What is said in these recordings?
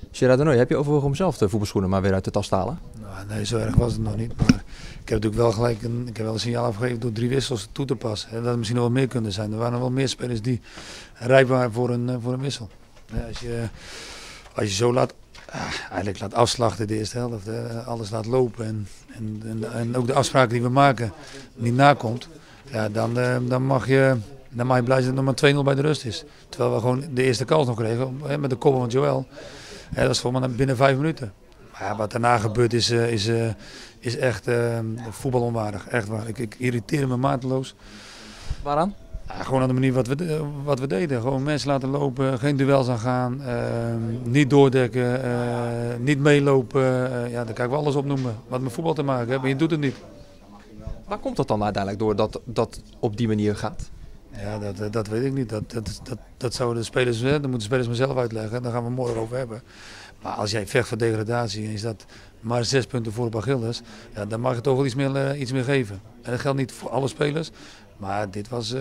Gerard Denoy, heb je overwogen om zelf de voetbalschoenen maar weer uit de tas te halen? Nou, nee, zo erg was het nog niet. Maar ik heb natuurlijk wel gelijk ik heb wel een signaal afgegeven door 3 wissels toe te passen. Dat had misschien nog wel meer kunnen zijn. Er waren nog wel meer spelers die rijp waren voor een wissel. Als je zo eigenlijk laat afslachten de eerste helft, alles laat lopen en ook de afspraken die we maken niet nakomt, ja, dan mag je blij zijn dat het nog maar 2-0 bij de rust is. Terwijl we gewoon de eerste kans nog kregen met de koppel van Joël. Ja, dat is voor maar binnen 5 minuten. Maar ja, wat daarna gebeurt is echt voetbalonwaardig. Echt waar. Ik irriteer me mateloos. Waaraan? Ja, gewoon aan de manier wat we deden. Gewoon mensen laten lopen, geen duels aan gaan, niet doordekken, niet meelopen. Ja, daar kan ik wel alles opnoemen wat met voetbal te maken heeft. Maar je doet het niet. Waar komt dat dan uiteindelijk door dat op die manier gaat? Ja, dat weet ik niet. Dat zouden de spelers, dat moeten de spelers maar zelf uitleggen. Daar gaan we morgen over hebben. Maar als jij vecht voor degradatie en is dat maar 6 punten voor Achilles, ja, dan mag je toch wel iets meer geven. En dat geldt niet voor alle spelers. Maar dit was,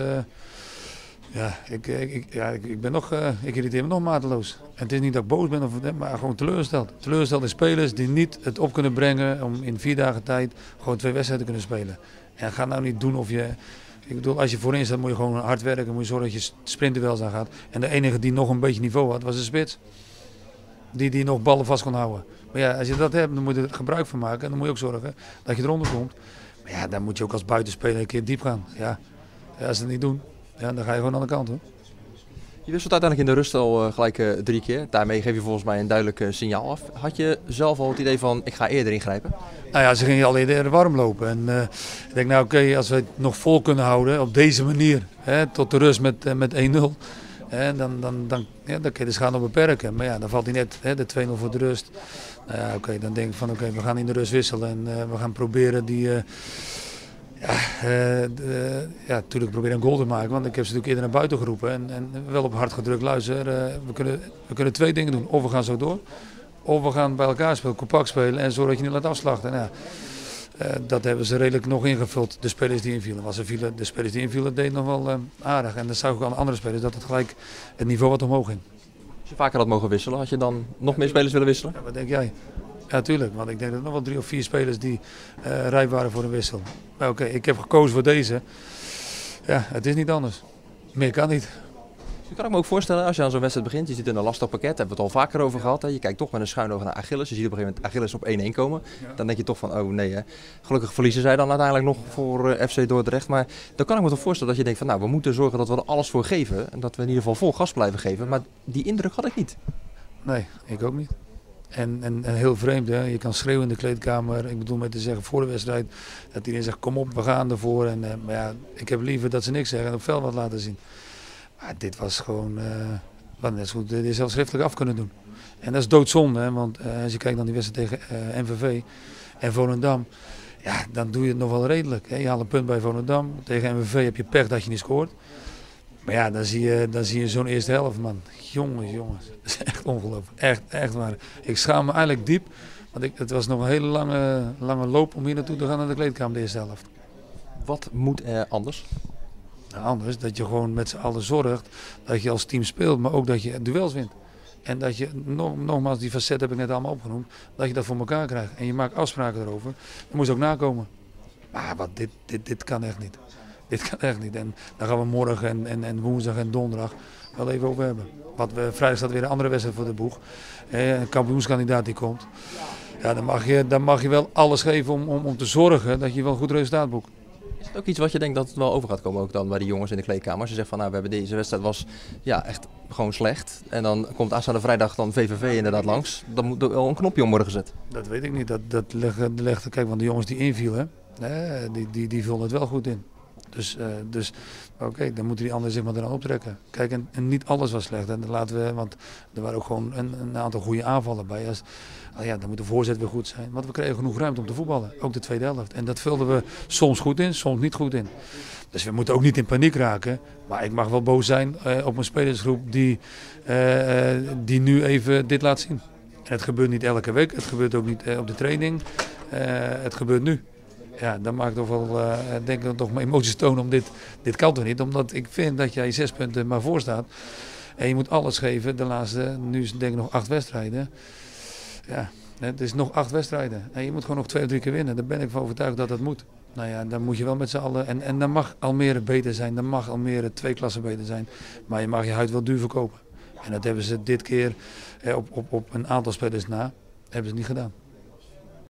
ik irriteer me nog mateloos. En het is niet dat ik boos ben, maar gewoon teleurgesteld. Teleurgesteld in spelers die niet het op kunnen brengen om in 4 dagen tijd gewoon 2 wedstrijden te kunnen spelen. En ga nou niet doen of je... Ik bedoel, als je voorin staat moet je gewoon hard werken, moet je zorgen dat je sprintduels aan gaat. En de enige die nog een beetje niveau had, was de spits. Die nog ballen vast kon houden. Maar ja, als je dat hebt, dan moet je er gebruik van maken. En dan moet je ook zorgen dat je eronder komt. Maar ja, dan moet je ook als buitenspeler een keer diep gaan. Ja, als ze het niet doen, ja, dan ga je gewoon aan de kant hoor. Je wisselt uiteindelijk in de rust al gelijk 3 keer. Daarmee geef je volgens mij een duidelijk signaal af. Had je zelf al het idee van, ik ga eerder ingrijpen? Nou ja, ze gingen al eerder warm lopen. En ik denk, nou oké, als we het nog vol kunnen houden op deze manier, tot de rust met 1-0. Dan kun je de schade nog beperken. Maar ja, dan valt hij net de 2-0 voor de rust. Nou ja, oké, dan denk ik van oké, we gaan in de rust wisselen. En we gaan proberen natuurlijk proberen een goal te maken. Want ik heb ze natuurlijk eerder naar buiten geroepen. En wel op hard gedrukt, luister, we kunnen 2 dingen doen. Of we gaan zo door. Of we gaan bij elkaar spelen, compact spelen en zorgen dat je niet laat afslachten. Nou, dat hebben ze redelijk nog ingevuld, de spelers die invielen. De spelers die invielen deden nog wel aardig. En dan zag ik aan andere spelers dat het gelijk het niveau wat omhoog ging. Als je vaker had mogen wisselen, had je dan nog meer spelers willen wisselen? Ja, wat denk jij? Ja, tuurlijk. Want ik denk dat er nog wel 3 of 4 spelers die rijp waren voor een wissel. Maar oké, ik heb gekozen voor deze. Ja, het is niet anders. Meer kan niet. Je kan ik me ook voorstellen, als je aan zo'n wedstrijd begint, je zit in een lastig pakket, daar hebben we het al vaker over gehad. Hè. Je kijkt toch met een schuin oog naar Achilles. Je ziet op een gegeven moment Achilles op 1-1 komen. Ja. Dan denk je toch van, oh nee hè. Gelukkig verliezen zij dan uiteindelijk nog voor FC Dordrecht. Maar dan kan ik me toch voorstellen dat je denkt van, nou we moeten zorgen dat we er alles voor geven. En dat we in ieder geval vol gas blijven geven. Maar die indruk had ik niet. Nee, ik ook niet. En heel vreemd, hè? Je kan schreeuwen in de kleedkamer. Ik bedoel met te zeggen voor de wedstrijd dat iedereen zegt kom op, we gaan ervoor. Maar ja, ik heb liever dat ze niks zeggen en op veld wat laten zien. Maar dit was gewoon, net zo goed, dit is zelfs schriftelijk af kunnen doen. En dat is doodzonde, hè? Want als je kijkt naar die wedstrijd tegen MVV en Volendam, ja, dan doe je het nog wel redelijk. Hè? Je haalt een punt bij Volendam, tegen MVV heb je pech dat je niet scoort. Maar ja, dan zie je zo'n eerste helft, man. Jongens, dat is echt ongelooflijk. Echt waar. Ik schaam me eigenlijk diep, want het was nog een hele lange loop om hier naartoe te gaan naar de kleedkamer de eerste helft. Wat moet er anders? Nou, anders dat je gewoon met z'n allen zorgt dat je als team speelt, maar ook dat je duels wint. En dat je, nogmaals, die facet heb ik net allemaal opgenoemd, dat je dat voor elkaar krijgt. En je maakt afspraken erover, dan moet je ook nakomen. Maar dit kan echt niet. Dit kan echt niet. En daar gaan we morgen en woensdag en donderdag wel even over hebben. Vrijdag staat weer een andere wedstrijd voor de boeg. Een kampioenskandidaat die komt. Ja, dan mag je wel alles geven om te zorgen dat je wel een goed resultaat boekt. Is het ook iets wat je denkt dat het wel over gaat komen ook dan bij de jongens in de kleedkamer? Als je zegt van nou, we hebben deze wedstrijd was ja, echt gewoon slecht. En dan komt aanstaande vrijdag dan VVV inderdaad langs. Dan moet er wel een knopje om worden gezet. Dat weet ik niet. Dat legt, kijk, want de jongens die invielen, die vullen het wel goed in. Dus oké, dan moeten die anderen zich maar eraan optrekken. Kijk, en niet alles was slecht. En want er waren ook gewoon een aantal goede aanvallen bij. Dan moet de voorzet weer goed zijn. Want we kregen genoeg ruimte om te voetballen. Ook de tweede helft. En dat vulden we soms goed in, soms niet goed in. Dus we moeten ook niet in paniek raken. Maar ik mag wel boos zijn op een spelersgroep die nu even dit laat zien. En het gebeurt niet elke week. Het gebeurt ook niet op de training. Het gebeurt nu. Ja, dan maak ik toch wel, denk ik, toch mijn emoties tonen om dit kan toch niet. Omdat ik vind dat jij 6 punten maar voor staat. En je moet alles geven. De laatste, nu is het denk ik nog 8 wedstrijden. Ja, het is nog 8 wedstrijden. En je moet gewoon nog 2 of 3 keer winnen. Daar ben ik van overtuigd dat dat moet. Nou ja, dan moet je wel met z'n allen. En dan mag Almere beter zijn. Dan mag Almere 2 klassen beter zijn. Maar je mag je huid wel duur verkopen. En dat hebben ze dit keer op een aantal spelers na. Hebben ze niet gedaan.